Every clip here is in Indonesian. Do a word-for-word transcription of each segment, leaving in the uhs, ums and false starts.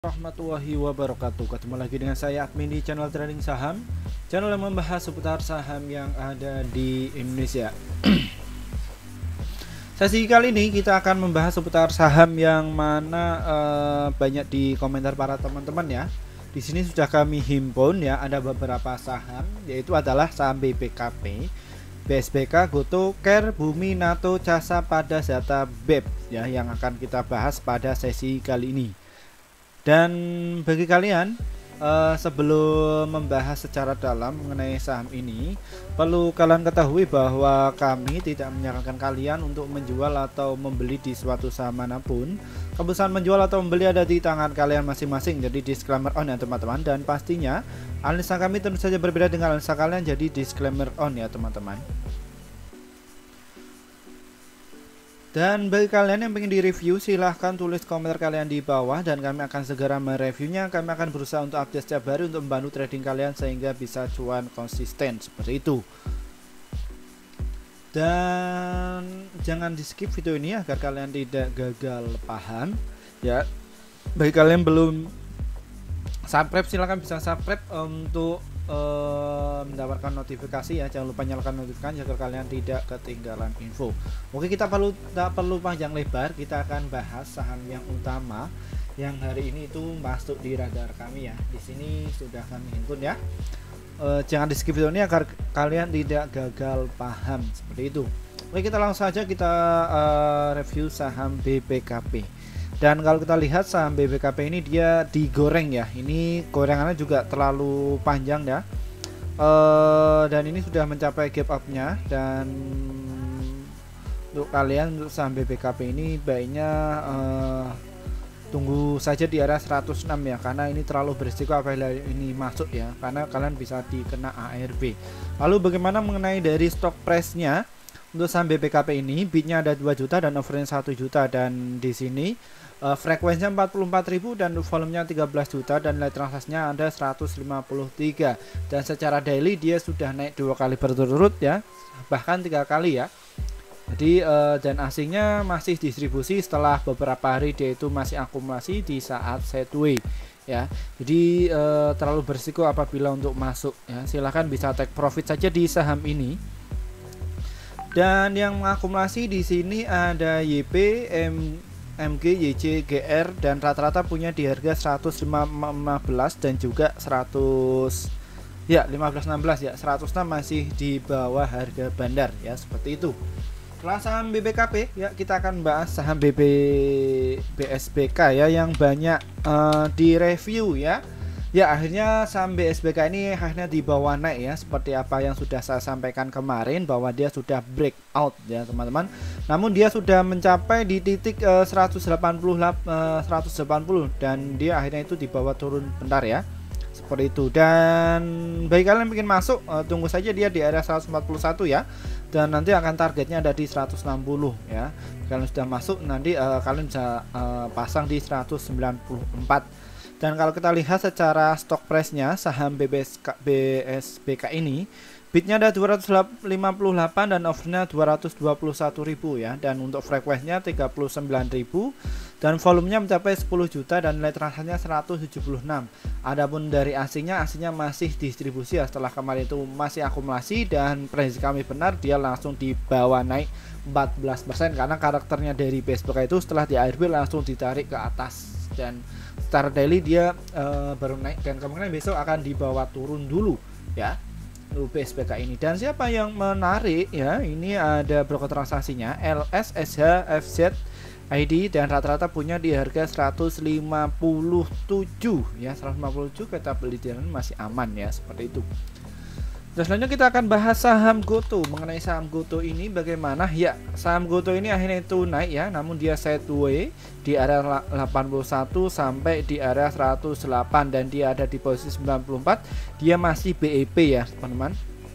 Warahmatullahi wabarakatuh. Ketemu lagi dengan saya admin di channel trading saham, channel yang membahas seputar saham yang ada di Indonesia. Sesi kali ini kita akan membahas seputar saham yang mana uh, banyak di komentar para teman-teman ya. Di sini sudah kami himpun ya, ada beberapa saham, yaitu adalah saham B P K P, B S B K, Goto, Care, Bumi, NATO, Casa, Pada, Zata, B E P ya, yang akan kita bahas pada sesi kali ini. Dan bagi kalian uh, sebelum membahas secara dalam mengenai saham ini, perlu kalian ketahui bahwa kami tidak menyarankan kalian untuk menjual atau membeli di suatu saham manapun. Keputusan menjual atau membeli ada di tangan kalian masing-masing, jadi disclaimer on ya teman-teman. Dan pastinya analisa kami tentu saja berbeda dengan analisa kalian, jadi disclaimer on ya teman-teman. Dan bagi kalian yang ingin direview, silahkan tulis komentar kalian di bawah dan kami akan segera mereviewnya. Kami akan berusaha untuk update setiap hari untuk membantu trading kalian sehingga bisa cuan konsisten seperti itu. Dan jangan di skip video ini agar kalian tidak gagal paham ya. Bagi kalian belum subscribe, silahkan bisa subscribe untuk Uh, mendapatkan notifikasi ya. Jangan lupa nyalakan notifikasi agar kalian tidak ketinggalan info. Oke, kita perlu tak perlu panjang lebar, kita akan bahas saham yang utama yang hari ini itu masuk di radar kami ya. Di sini sudah kami himpun ya. Uh, jangan di skip video ini agar kalian tidak gagal paham seperti itu. Oke, kita langsung saja kita uh, review saham B P K P. Dan kalau kita lihat saham B P K P ini dia digoreng ya. Ini gorengannya juga terlalu panjang ya. Uh, dan ini sudah mencapai gap up-nya. Dan untuk kalian untuk saham B P K P ini baiknya uh, tunggu saja di area seratus enam ya, karena ini terlalu berisiko apabila ini masuk ya, karena kalian bisa dikena A R B. Lalu bagaimana mengenai dari stock price-nya? Untuk saham B P K P ini bidnya ada dua juta dan overnya satu juta, dan di sini uh, frekuensinya empat puluh empat ribu dan volumenya tiga belas juta dan nilai transaksinya ada seratus lima puluh tiga, dan secara daily dia sudah naik dua kali berturut-turut ya, bahkan tiga kali ya. Jadi uh, dan asingnya masih distribusi setelah beberapa hari dia itu masih akumulasi di saat sideways ya. Jadi uh, terlalu berisiko apabila untuk masuk ya. Silahkan bisa take profit saja di saham ini. Dan yang mengakumulasi di sini ada Y P, M, MG, Y C, G R, dan rata-rata punya di harga seratus lima belas dan juga seratus ya lima belas enam belas ya, seratus enam masih di bawah harga bandar ya, seperti itu. Setelah saham B P K P ya, kita akan bahas saham B B B S B K ya, yang banyak uh, direview ya. Ya, akhirnya saham B S B K ini akhirnya dibawa naik ya, seperti apa yang sudah saya sampaikan kemarin bahwa dia sudah breakout ya teman-teman. Namun dia sudah mencapai di titik uh, seratus delapan puluh uh, seratus delapan puluh dan dia akhirnya itu dibawa turun bentar ya. Seperti itu. Dan bagi kalian yang ingin masuk, uh, tunggu saja dia di area seratus empat puluh satu ya. Dan nanti akan targetnya ada di seratus enam puluh ya. Kalau sudah masuk nanti uh, kalian bisa uh, pasang di seratus sembilan puluh empat. Dan kalau kita lihat secara stock price-nya saham B B S B K ini bidnya ada dua ratus lima puluh delapan dan overnya dua ratus dua puluh satu ribu ya, dan untuk frekuensinya tiga puluh sembilan ribu dan volumenya mencapai sepuluh juta dan nilai transaksinya seratus tujuh puluh enam. Adapun dari asingnya, asingnya masih distribusi ya, setelah kemarin itu masih akumulasi, dan prediksi kami benar dia langsung dibawa naik empat belas persen karena karakternya dari B S B K itu setelah di A R B langsung ditarik ke atas, dan secara daily dia uh, baru naik dan kemungkinan besok akan dibawa turun dulu ya untuk B S B K ini. Dan siapa yang menarik ya, ini ada broker transaksinya L S S H F Z I D dan rata-rata punya di harga seratus lima puluh tujuh ya, seratus lima puluh tujuh, kita beli di masih aman ya, seperti itu. Dan selanjutnya kita akan bahas saham Goto. Mengenai saham Goto ini bagaimana ya, saham Goto ini akhirnya itu naik ya, namun dia sideways di area delapan puluh satu sampai di area seratus delapan dan dia ada di posisi sembilan puluh empat. Dia masih B E P ya teman-teman.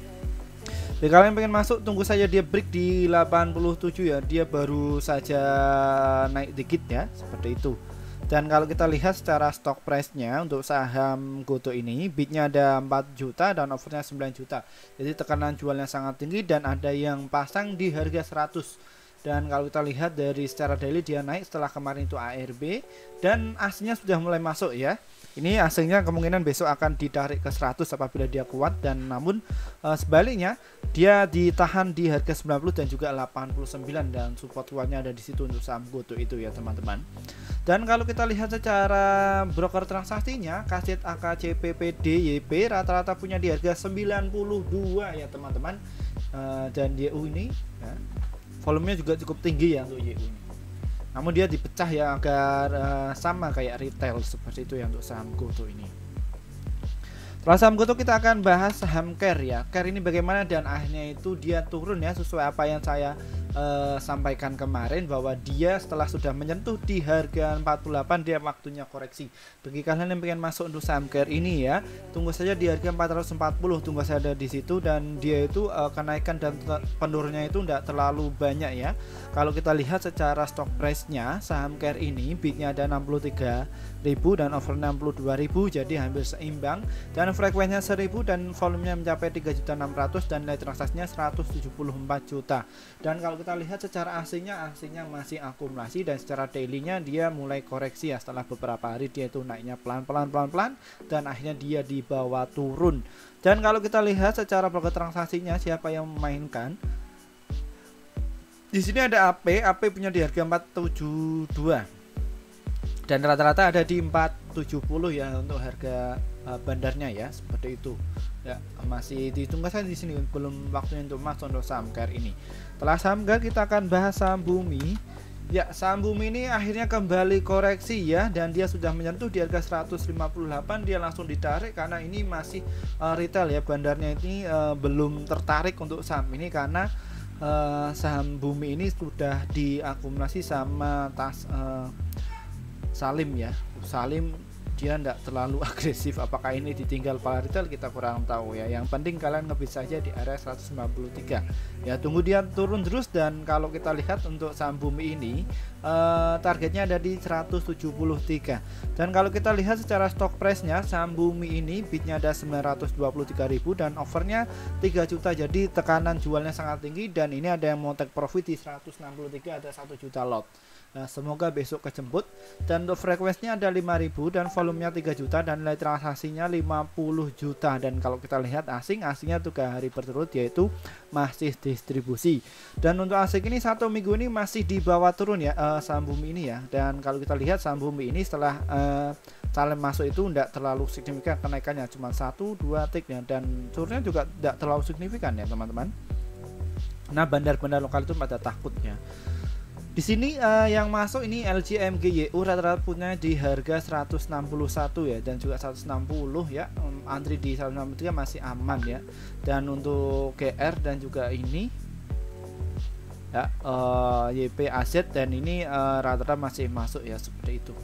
Jadi kalian pengen masuk, tunggu saja dia break di delapan puluh tujuh ya, dia baru saja naik dikit ya, seperti itu. Dan kalau kita lihat secara stock price-nya untuk saham Goto ini bidnya ada empat juta dan overnya sembilan juta. Jadi tekanan jualnya sangat tinggi dan ada yang pasang di harga seratus. Dan kalau kita lihat dari secara daily dia naik setelah kemarin itu A R B dan aslinya sudah mulai masuk ya. Ini aslinya kemungkinan besok akan ditarik ke seratus apabila dia kuat, dan namun e, sebaliknya dia ditahan di harga sembilan puluh dan juga delapan puluh sembilan, dan support kuatnya ada di situ untuk saham GoTo itu ya teman-teman. Dan kalau kita lihat secara broker transaksinya, Kasih A K C P P D Y P rata-rata punya di harga sembilan puluh dua ya teman-teman. E, dan Y U ini ya, volumenya juga cukup tinggi ya untuk Y U ini. Namun dia dipecah ya agar uh, sama kayak retail seperti itu ya untuk saham GoTo ini. Setelah saham GoTo kita akan bahas saham Care ya. Care ini bagaimana, dan akhirnya itu dia turun ya sesuai apa yang saya uh, sampaikan kemarin, bahwa dia setelah sudah menyentuh di harga empat puluh delapan dia waktunya koreksi. Bagi kalian yang pengen masuk untuk saham Care ini ya, tunggu saja di harga empat ratus empat puluh, tunggu saja di situ, dan dia itu uh, kenaikan dan penurunnya itu tidak terlalu banyak ya. Kalau kita lihat secara stock price-nya saham Care ini bidnya ada enam puluh tiga ribu dan over enam puluh dua ribu, jadi hampir seimbang, dan frekuensinya seribu dan volumenya mencapai tiga juta enam ratus ribu dan nilai transaksinya seratus tujuh puluh empat juta. Dan kalau kita lihat secara aslinya aslinya masih akumulasi, dan secara daily-nya dia mulai koreksi ya, setelah beberapa hari dia itu naiknya pelan-pelan pelan-pelan dan akhirnya dia dibawa turun. Dan kalau kita lihat secara broker transaksinya siapa yang memainkan, di sini ada A P, A P punya di harga empat tujuh dua dan rata-rata ada di empat tujuh puluh ya untuk harga uh, bandarnya ya, seperti itu. Ya, masih ditunggu saja di sini, belum waktunya untuk masuk untuk saham Care ini. Setelah saham Care kita akan bahas saham Bumi. Ya, saham Bumi ini akhirnya kembali koreksi ya, dan dia sudah menyentuh di harga seratus lima puluh delapan, dia langsung ditarik karena ini masih uh, retail ya, bandarnya ini uh, belum tertarik untuk saham ini karena Uh, saham Bumi ini sudah diakumulasi sama tas uh, Salim ya. Salim dia tidak terlalu agresif. Apakah ini ditinggal para retail kita kurang tahu ya. Yang penting kalian ngebit saja di area seratus lima puluh tiga ya, tunggu dia turun terus. Dan kalau kita lihat untuk saham Bumi ini uh, targetnya ada di seratus tujuh puluh tiga. Dan kalau kita lihat secara stock price nya saham Bumi ini bidnya ada sembilan ratus dua puluh tiga ribu dan overnya tiga juta, jadi tekanan jualnya sangat tinggi, dan ini ada yang mau take profit di seratus enam puluh tiga, ada satu juta lot. Nah, semoga besok kejemput. Dan untuk frekuensinya ada lima ribu dan volumenya tiga juta dan nilai transaksinya lima puluh juta. Dan kalau kita lihat asing, asingnya tiga hari berturut yaitu masih distribusi. Dan untuk asing ini satu minggu ini masih di bawah turun ya uh, saham Bumi ini ya. Dan kalau kita lihat saham Bumi ini setelah uh, Salim masuk itu tidak terlalu signifikan kenaikannya, cuma satu dua tik ya, dan turunnya juga tidak terlalu signifikan ya teman-teman. Nah, bandar-bandar lokal itu pada takutnya. Di sini uh, yang masuk ini L G M G Y U rata-rata punya di harga seratus enam puluh satu ya, dan juga seratus enam puluh ya. Um, antri di seratus enam puluh tiga masih aman ya. Dan untuk G R dan juga ini ya uh, Y P A Z dan ini uh, rata-rata masih masuk ya, seperti itu.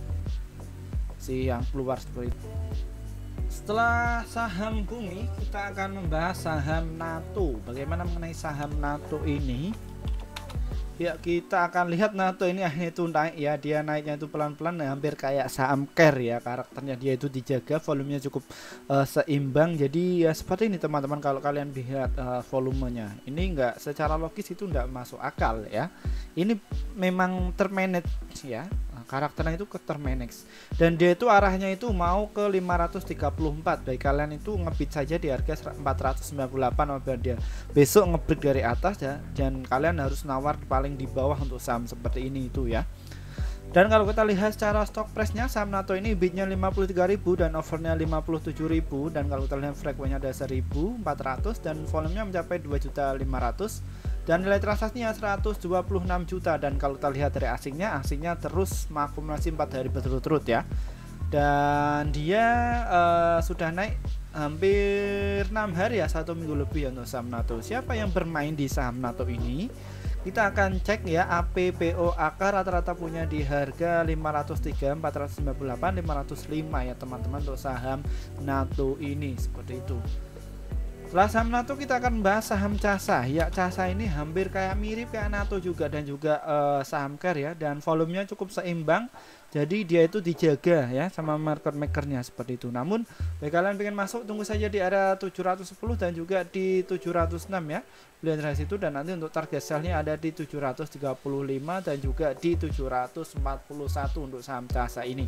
Si yang keluar seperti itu. Setelah saham Bumi kita akan membahas saham NATO. Bagaimana mengenai saham NATO ini? Ya, kita akan lihat NATO ini akhirnya itu naik ya, dia naiknya itu pelan-pelan hampir kayak saham Care ya, karakternya dia itu dijaga, volumenya cukup uh, seimbang. Jadi ya seperti ini teman-teman, kalau kalian lihat uh, volumenya ini enggak secara logis itu enggak masuk akal ya. Ini memang termanage ya, karakternya itu ke termanage, dan dia itu arahnya itu mau ke lima ratus tiga puluh empat. Baik kalian itu ngebit saja di harga empat ratus sembilan puluh delapan apabila dia besok ngebreak dari atas ya, dan kalian harus nawar paling di bawah untuk saham seperti ini itu ya. Dan kalau kita lihat secara stock price nya saham NATO ini bidnya lima puluh tiga ribu dan overnya lima puluh tujuh ribu, dan kalau kita lihat frekuensinya ada seribu empat ratus dan volumenya mencapai dua juta lima ratus dan nilai transaksinya seratus dua puluh enam juta. Dan kalau kita lihat dari asingnya, asingnya terus mengakumulasi empat hari berturut-turut ya, dan dia uh, sudah naik hampir enam hari ya, satu minggu lebih untuk saham NATO. Siapa yang bermain di saham NATO ini? Kita akan cek ya, A P P O A K rata-rata punya di harga lima ratus tiga, empat ratus sembilan puluh delapan, lima ratus lima ya teman-teman untuk saham NATO ini, seperti itu. Setelah saham NATO kita akan bahas saham CASA. Ya, CASA ini hampir kayak mirip kayak NATO juga dan juga uh, saham care ya, dan volumenya cukup seimbang. Jadi dia itu dijaga ya sama market makernya seperti itu. Namun bagi kalian pengen masuk, tunggu saja di area tujuh ratus sepuluh dan juga di tujuh ratus enam ya. Lihat dari situ, dan nanti untuk target sell-nya ada di tujuh ratus tiga puluh lima dan juga di tujuh ratus empat puluh satu untuk saham CASA ini.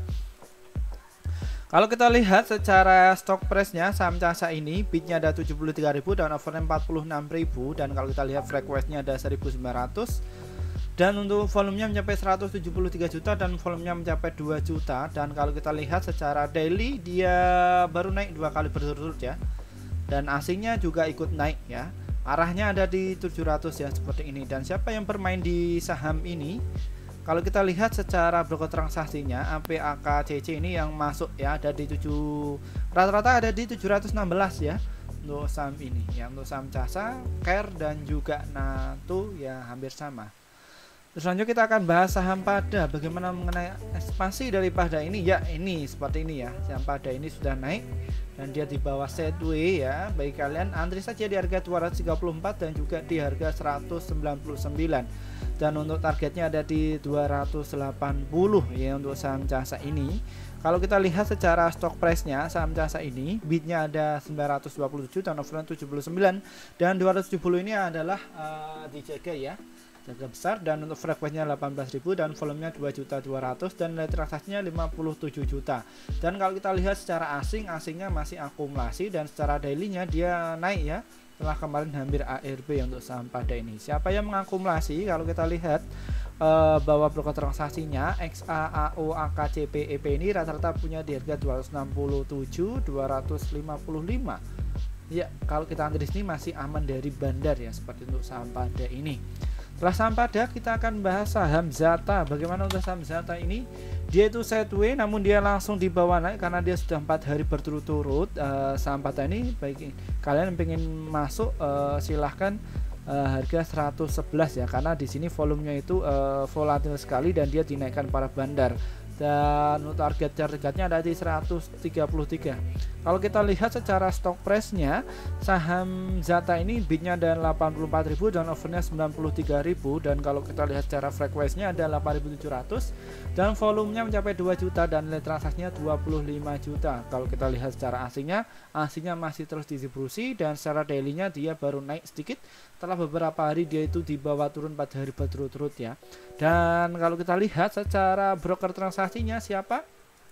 Kalau kita lihat secara stock price-nya saham CASA ini, bidnya ada tujuh puluh tiga ribu dan overnya empat puluh enam ribu, dan kalau kita lihat frekuensinya ada seribu sembilan ratus. Dan untuk volumenya mencapai seratus tujuh puluh tiga juta dan volumenya mencapai dua juta. Dan kalau kita lihat secara daily dia baru naik dua kali berturut-turut ya. Dan asingnya juga ikut naik ya. Arahnya ada di tujuh ratus ya seperti ini. Dan siapa yang bermain di saham ini? Kalau kita lihat secara broker transaksinya A P A K C C ini yang masuk ya, ada di tujuh, rata-rata ada di tujuh ratus enam belas ya untuk saham ini. Ya, untuk saham CASA, care dan juga NATO ya hampir sama. Terus lanjut kita akan bahas saham Pada. Bagaimana mengenai ekspansi dari Pada ini? Ya, ini seperti ini ya. Saham Pada ini sudah naik dan dia di bawah sideways ya. Bagi kalian antri saja di harga dua ratus tiga puluh empat dan juga di harga seratus sembilan puluh sembilan. Dan untuk targetnya ada di dua ratus delapan puluh ya untuk saham CASA ini. Kalau kita lihat secara stock price-nya saham CASA ini, bidnya ada sembilan ratus dua puluh tujuh dan overnya tujuh puluh sembilan, dan dua ratus tujuh puluh ini adalah uh, dijaga ya, jaga besar. Dan untuk frekuensinya delapan belas ribu dan volumenya dua juta dua ratus dan nilai transaksinya lima puluh tujuh juta. Dan kalau kita lihat secara asing, asingnya masih akumulasi, dan secara daily-nya dia naik ya. Setelah kemarin hampir A R B untuk saham Pada ini. Siapa yang mengakumulasi? Kalau kita lihat uh, bahwa broker transaksinya X A, A O, A K, C P, E P ini rata-rata punya di harga dua ratus enam puluh tujuh, dua ratus lima puluh lima. Ya, kalau kita antri sini masih aman dari bandar ya, seperti untuk saham Pada ini. Setelah saham Pada kita akan bahas saham Zata. Bagaimana untuk saham Zata ini? Dia itu sideways namun dia langsung di bawah naik karena dia sudah empat hari berturut-turut. Uh, saham Pada ini bagi kalian yang pengen masuk uh, silahkan uh, harga seratus sebelas ya, karena di sini volumenya itu uh, volatil sekali dan dia dinaikkan para bandar. Dan untuk target targetnya ada di seratus tiga puluh tiga. Kalau kita lihat secara stock price-nya saham Zata ini bidnya ada delapan puluh empat ribu dan overnya sembilan puluh tiga ribu, dan kalau kita lihat secara frekuensinya ada delapan ribu tujuh ratus dan volumenya mencapai dua juta dan nilai transaksinya dua puluh lima juta. Kalau kita lihat secara asingnya, asingnya masih terus distribusi, dan secara daily-nya dia baru naik sedikit setelah beberapa hari dia itu di bawah turun empat hari berturut-turut ya. Dan kalau kita lihat secara broker transaksinya siapa?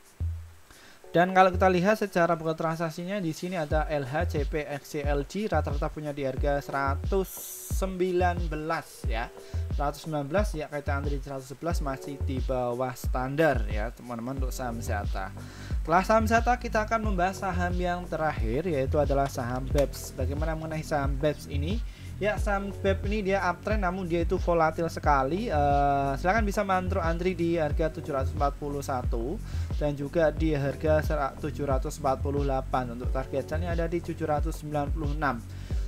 Dan kalau kita lihat secara broker transaksinya di sini ada L H, C P, X C, L G, rata-rata punya di harga seratus sembilan belas ya. seratus sembilan belas ya, kita antri seratus sebelas masih di bawah standar ya teman-teman untuk saham Zata. Setelah saham Zata kita akan membahas saham yang terakhir, yaitu adalah saham B E P S. Bagaimana mengenai saham B E P S ini? Ya, saham B E P ini dia uptrend namun dia itu volatil sekali. Uh, silahkan bisa mantro antri di harga tujuh ratus empat puluh satu dan juga di harga tujuh ratus empat puluh delapan. Untuk targetnya ada di tujuh ratus sembilan puluh enam.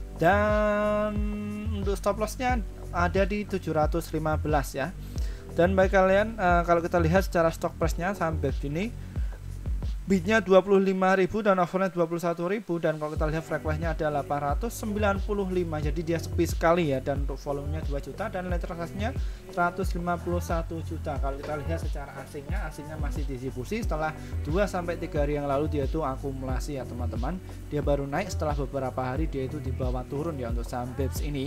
Dan untuk stop lossnya ada di tujuh ratus lima belas ya. Dan bagi kalian uh, kalau kita lihat secara stock price-nya saham B E P S ini bidnya dua puluh lima ribu dan overnya dua puluh satu ribu, dan kalau kita lihat frekuensinya ada delapan ratus sembilan puluh lima, jadi dia sepi sekali ya. Dan untuk volumenya dua juta dan nilai transaksinya seratus lima puluh satu juta. Kalau kita lihat secara asingnya, asingnya masih distribusi setelah dua sampai tiga hari yang lalu dia itu akumulasi ya teman-teman. Dia baru naik setelah beberapa hari dia itu di bawah turun ya untuk saham B E P S ini.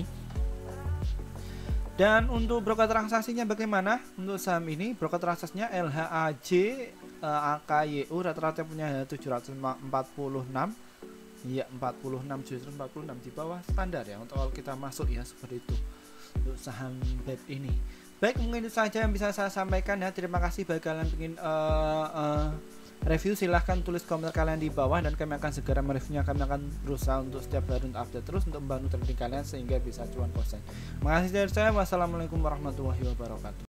Dan untuk broker transaksinya bagaimana? Untuk saham ini broker transaksinya L H A J, A K Y U rata-rata punya tujuh ratus empat puluh enam. Iya, empat puluh enam, tujuh ratus empat puluh enam di bawah standar ya untuk kalau kita masuk ya, seperti itu untuk saham B E P ini. Baik, mungkin itu saja yang bisa saya sampaikan ya. Terima kasih bagi kalian yang ingin uh, uh, review, silahkan tulis komentar kalian di bawah dan kami akan segera mereviewnya. Kami akan berusaha untuk setiap hari untuk update terus untuk membantu trading kalian sehingga bisa cuan konsen. Makasih dari saya. Wassalamualaikum warahmatullahi wabarakatuh.